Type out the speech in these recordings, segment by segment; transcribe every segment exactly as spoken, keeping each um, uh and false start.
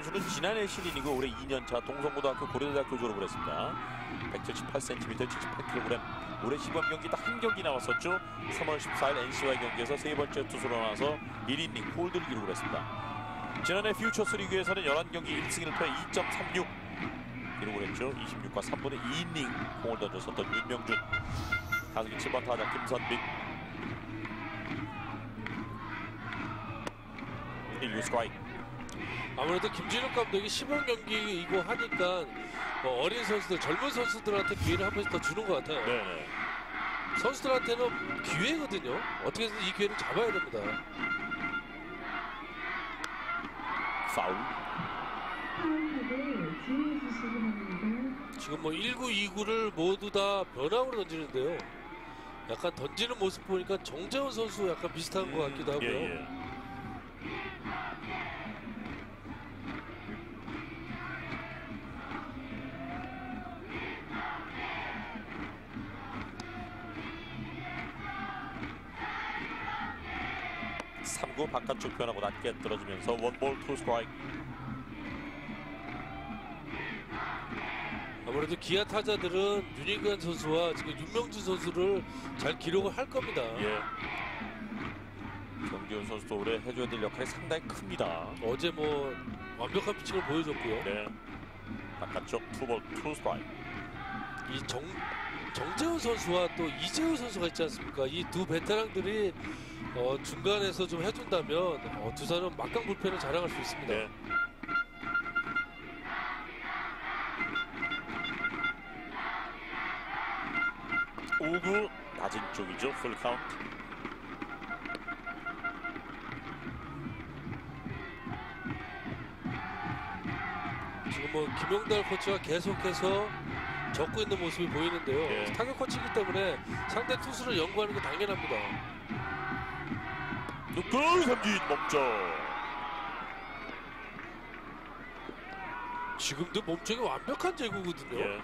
선수는 지난해 신인이고 올해 이 년차 동성고등학교 고려대학교 졸업을 했습니다. 백칠십팔 센티미터, 칠십팔 킬로그램. 올해 시범 경기 딱 한 경기 나왔었죠. 삼월 십사일 엔씨와의 경기에서 세 번째 투수로 나와서 일 이닝 홀드를 기록을 했습니다. 지난해 퓨처스 리그에서는 열한 경기 일 승 일 패 이 점 삼육 기록을 했죠. 이십육과 삼 분의 이 이닝 공을 던졌었던 윤명준. 타석이 칠 번 타자 김선빈. 일 루 스트라이크. 아무래도 김진욱 감독이 시범 경기이고 하니까 뭐 어린 선수들, 젊은 선수들한테 기회를 한 번씩 더 주는 것 같아요. 네네. 선수들한테는 기회거든요. 어떻게든 이 기회를 잡아야 됩니다. 파울. 지금 뭐 일 구, 이 구를 모두 다 변화구로 던지는데요. 약간 던지는 모습 보니까 정재훈 선수 약간 비슷한 음, 것 같기도 하고요. 예, 예. 삼 구 바깥쪽 변하고 낮게 떨어지면서 원볼 투 스트라이크. 아무래도 기아 타자들은 윤희관 선수와 지금 윤명준 선수를 잘 기록을 할 겁니다. 예. 정지훈 선수도 올해 해줘야 될 역할이 상당히 큽니다. 어제 뭐 완벽한 피칭을 보여줬고요. 네. 바깥쪽 투볼 투 스트라이크. 이 정, 정재훈 선수와 또 이재우 선수가 있지 않습니까? 이 두 베테랑들이 어, 중간에서 좀 해준다면 어, 두산은 막강 불펜을 자랑할 수 있습니다. 네. 오 구 낮은 쪽이죠. 풀 카운트. 지금 뭐 김용달 코치가 계속해서 적고 있는 모습이 보이는데요. 네. 타격 코치이기 때문에 상대 투수를 연구하는 게 당연합니다. 늑돌 삼진 멈춰. 지금도 몸쪽이 완벽한 제구거든요. 예.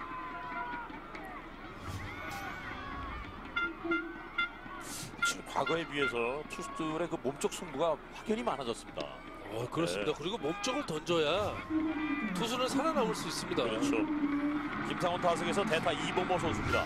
지금 과거에 비해서 투수들의 그 몸쪽 승부가 확연히 많아졌습니다. 어, 그렇습니다. 네. 그리고 몸쪽을 던져야 투수는 살아남을 수 있습니다. 그렇죠. 김상훈 타석에서 대타 이범호 선수입니다.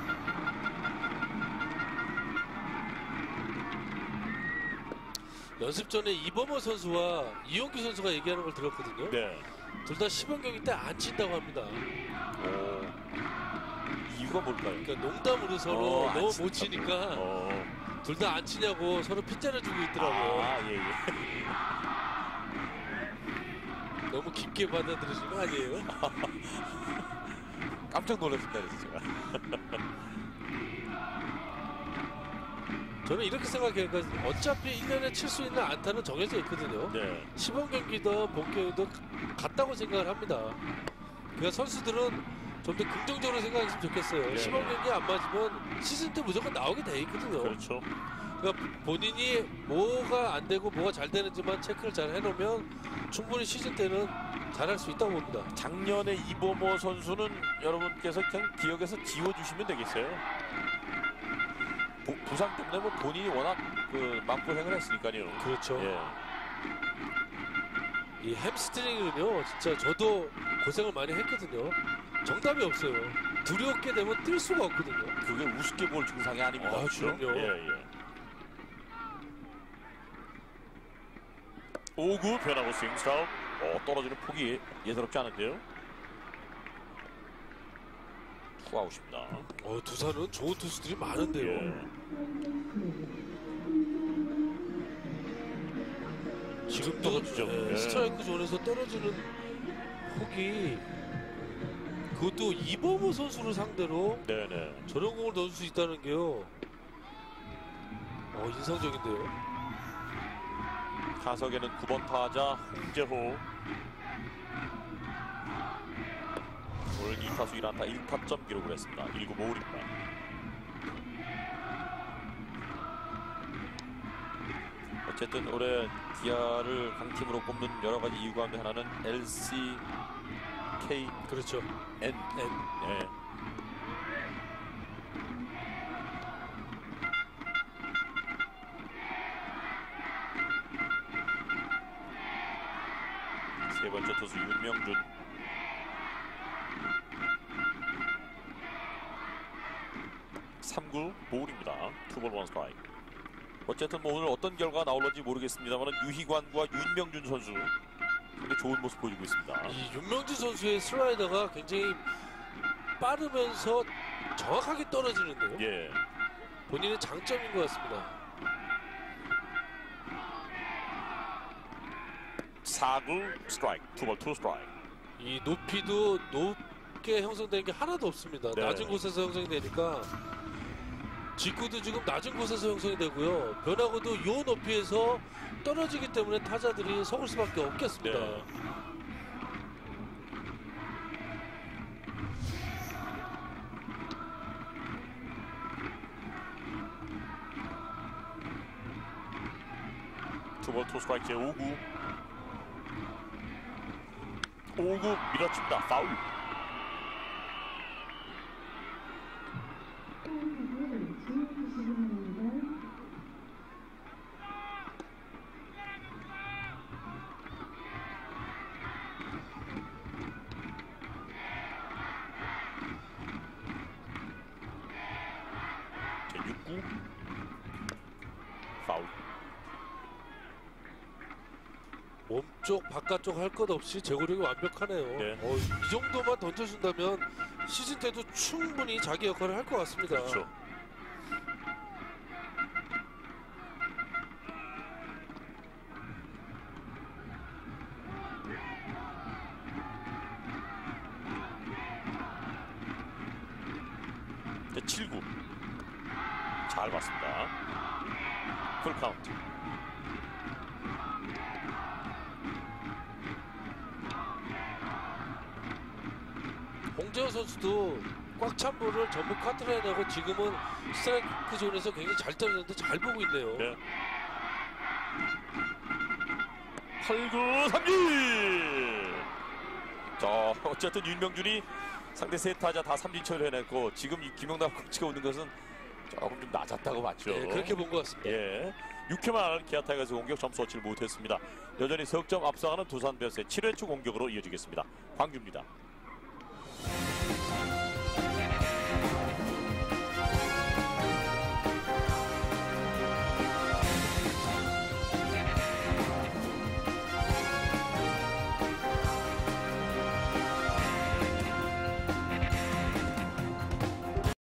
연습 전에 이범호 선수와 이용규 선수가 얘기하는 걸 들었거든요. 네. 둘 다 시범 경기 때 안 친다고 합니다. 오. 이유가 뭘까요? 그러니까 농담으로 서로 어, 너무 안 못 치니까 어. 둘 다 안 치냐고 서로 핀잔을 주고 있더라고요. 아, 예, 예. 너무 깊게 받아들이신 거 아니에요? 깜짝 놀랐습니다, 그래서 제가. 저는 이렇게 생각해요. 그러니까 어차피 일 년에 칠 수 있는 안타는 정해져 있거든요. 네. 시범 경기든 본 경기든 같다고 생각을 합니다. 그러니까 선수들은 좀 더 긍정적으로 생각했으면 좋겠어요. 네. 시범 경기 안 맞으면 시즌 때 무조건 나오게 돼 있거든요. 그렇죠. 그러니까 본인이 뭐가 안 되고 뭐가 잘 되는지만 체크를 잘 해놓으면 충분히 시즌 때는 잘할 수 있다고 봅니다. 작년에 이범호 선수는 여러분께서 그냥 기억에서 지워주시면 되겠어요. 부, 부상 때문에 뭐 본인이 워낙 그 막고생을 했으니까요. 그렇죠. 예. 이 햄스트링은요, 진짜 저도 고생을 많이 했거든요. 정답이 없어요. 두렵게 되면 뛸 수가 없거든요. 그게 우습게 볼 증상이 아닙니다. 아, 그렇죠? 그럼요. 예, 예. 오 구 변하고 스윙 스타운. 어, 떨어지는 폭이 예사롭지 않은데요. 투아웃입니다. 어, 두산은 좋은 투수들이 많은데요. 예. 지금도 떨어지죠. 예, 예. 스트라이크 존에서 떨어지는 폭이, 그것도 이범호 선수를 상대로 네네. 저런 공을 넣을 수 있다는 게요, 어, 인상적인데요. 타석에는 구 번 타자 홍재호. 오늘 이 타수 일 안타 일 타점 기록을 했습니다. 일 구 모울입니다. 어쨌든 올해 기아를 강팀으로 꼽는 여러 가지 이유 가운데 하나는 엘씨 케이 그렇죠. N. N. 네. 세 번째 투수 윤명준. 삼 구 볼입니다. 투볼 원 스트라이크. 어쨌든 뭐 오늘 어떤 결과가 나올런지 모르겠습니다만 유희관과 윤명준 선수 굉장히 좋은 모습 보여주고 있습니다. 이 윤명준 선수의 슬라이더가 굉장히 빠르면서 정확하게 떨어지는데요. 예. 본인의 장점인 것 같습니다. 사 구 스트라이크. 투볼 투 스트라이크. 이 높이도 높게 형성되는 게 하나도 없습니다. 네. 낮은 곳에서 형성이 되니까 직구도 지금 낮은 곳에서 형성이 되고요. 변화구도 요 높이에서 떨어지기 때문에 타자들이 속을 수밖에 없겠습니다. 네. 투볼 투 스트라이크 제 오 구. 오 구 밀어칩니다. 파울. 제 육 구 파울. 몸쪽 바깥쪽 할 것 없이 제구력이 완벽하네요. 네. 어, 이 정도만 던져준다면 시즌 때도 충분히 자기 역할을 할 것 같습니다. 그렇죠. 네, 칠 구 잘 봤습니다. 풀 카운트. 홍재호 선수도 꽉 찬 볼을 전부 카트라인 하고 지금은 스트라이크 존에서 굉장히 잘 떨어졌는데 잘 보고 있네요. 네. 팔 구 삼진. 자, 어쨌든 윤명준이 상대 세 타자 다 삼진 처리해냈고 지금 이 김영남 코치가 오는 것은 조금 좀 낮았다고 봤죠. 네, 그렇게 본 것 같습니다. 예. 육 회만 기아 타이거즈 공격 점수 얻지 못했습니다. 여전히 석점 앞서가는 두산 베어스의 칠 회 초 공격으로 이어지겠습니다. 광주입니다.